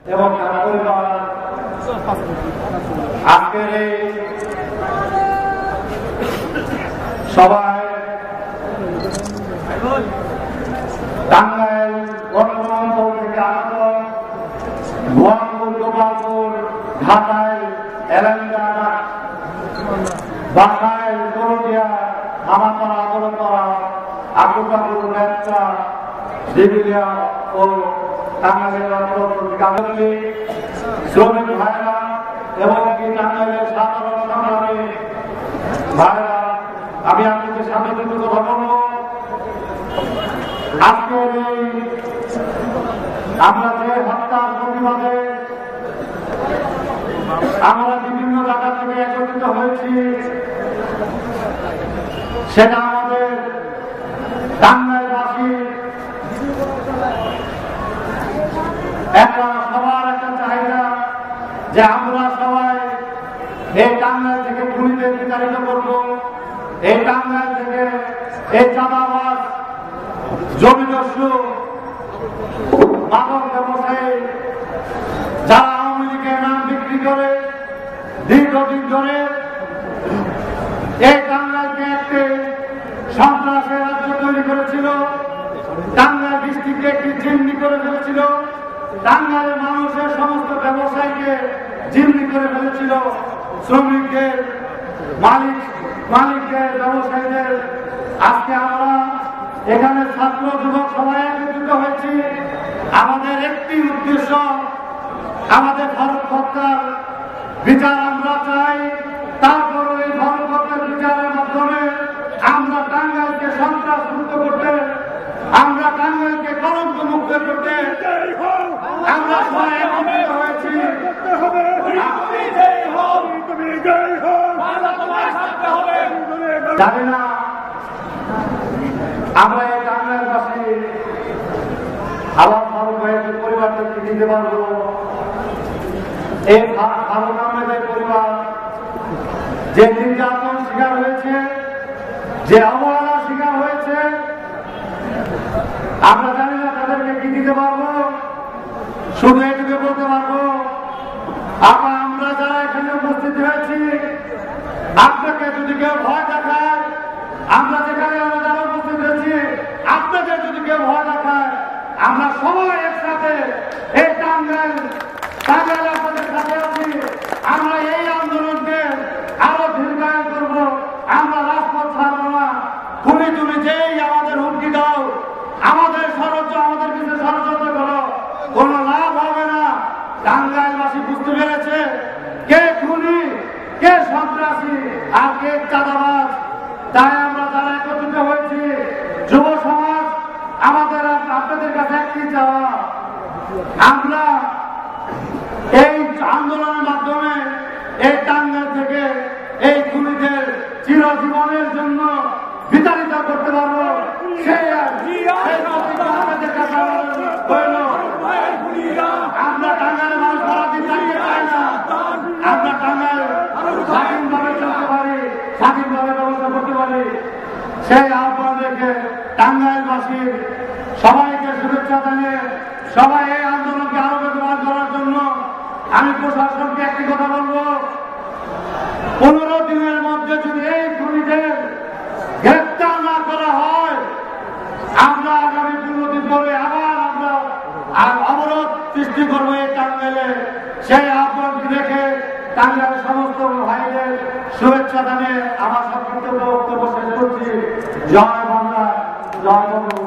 এবং তার পরিবার আজকের এই সবাই টাঙ্গাইল অঞ্চল থেকে আগত ভুয়াপুর-গোপালপুর, ঢাকাইল, এলাঙ্গা, বাসাইল, করটিয়া, হামাতরা, আগরতলা, আকুকাপুর, নেত্রা, দিবিলিয়া ও টাঙ্গাইলের শ্রমিক ভাইরা এবং কি টাঙ্গাইলের সাধারণ সংগ্রামী ভাইরা, আমি আপনাদের সামনে দুটো কথা বলবো। আজকের এই আমরা যে হত্যার প্রতিবাদে আমরা বিভিন্ন জায়গা থেকে একত্রিত হয়েছি, সেটা আমাদের টাঙ্গাইলবাসী সবার একটা চাহিদা যে আমরা সবাই এই টাঙ্গাইল থেকে খুনিদের বিতাড়িত করব, এই টাঙ্গাইল থেকে এই চাঁদাবাজ, জমিদস্যু, মাদক ব্যবসায়ী যারা আওয়ামী লীগের নাম বিক্রি করে দীর্ঘদিন ধরে এই টাঙ্গাইলকে একটি সন্ত্রাসের রাজ্য তৈরি করেছিল, টাঙ্গাইল ডিস্ট্রিক্টকে একটি জিম্মি করে ফেলেছিল, টাঙ্গাইলের মানুষের সমস্ত ব্যবসায়ীকে জিম্মি করে ফেলেছিল, শ্রমিকদের, মালিকদের, ব্যবসায়ীদের। আজকে আমরা এখানে ছাত্র যুবক সবাই একত্রিত হয়েছি, আমাদের একটি উদ্দেশ্য, আমাদের ভারত হত্যার বিচার আমরা চাই। তারপর এই ভারত হত্যার বিচারের মাধ্যমে আমরা টাঙ্গাইলকে সন্ত্রাস মুক্ত করতে, আমরা টাঙ্গাইলকে কলঙ্ক মুক্ত করতে আমরা সবাই একত্রিত হয়েছি। জানি না আমরা এই টাঙ্গাইলবাসী আবার ফারুক ভাইয়ের পরিবারকে দিতে পারবো। এই ফারুক আহমেদের পরিবার যে নির্যাতন শিকার হয়েছে, যে অবহেলার শিকার হয়েছে, আমরা জানি না তাদেরকে কি দিতে পারবো। শুধু এটুকু বলতে পারবো, আমরা যারা এখানে উপস্থিত হয়েছি, আপনাকে যদি কেউ ভয় দেখায়, আমরা যেখানে যারা উপস্থিত হয়েছি, আপনাদের যদি কেউ ভয় দেখায়, আমরা সবাই একসাথে এই টাঙ্গাইল আপনাদের সাথে আছি। আমরা এই আন্দোলনকে আরো দীর্ঘায়ন করব, আমরা রাজপথ ছাড়বো না। তুমি যেই আমাদের হুমকি দাও, আমাদের পিছনে ষড়যন্ত্র করো, কোন লাভ হবে না। টাঙ্গাইলবাসী বুঝতে পেরেছে কে খুনি, কে সন্ত্রাসী আর কে চাঁদাবাজ। তাই আমরা যারা একত্রিত হয়েছি, যুব সমাজ, আমাদের আপনাদের কাছে একটি চাওয়া, আমরা এই আন্দোলনের মাধ্যমে এই টাঙ্গাইল থেকে এই খুনিদের চিরজীবনের জন্য বিতাড়িত করতে পারবো। আমরা টাঙ্গাইলের মানুষ সারাদিন থাকতে পারি না, আমরা টাঙ্গাইল স্বাধীনভাবে চলতে পারি, স্বাধীনভাবে ব্যবস্থা করতে পারি। সেই আহ্বান রেখে টাঙ্গাইলবাসীর সবাইকে শুভেচ্ছা জানিয়ে সবাই এই আন্দোলনকে আরো বেগবান করার জন্য আমি প্রশাসনকে একটি কথা বলবো, 15 দিনের মধ্যে যদি এই খুনিদের গ্রেপ্তার না করা হয়, আমরা আগামী 15 দিন পরে আবার আমরা অবরোধ সৃষ্টি করবো এই টাঙ্গাইলে। সেই আহ্বান রেখে টাঙ্গাইলের সমস্ত ভাইদের শুভেচ্ছা জানিয়ে আমার সংক্ষিপ্ত বক্তব্য শেষ করছি। জয় বাংলা, জয় বঙ্গবন্ধু।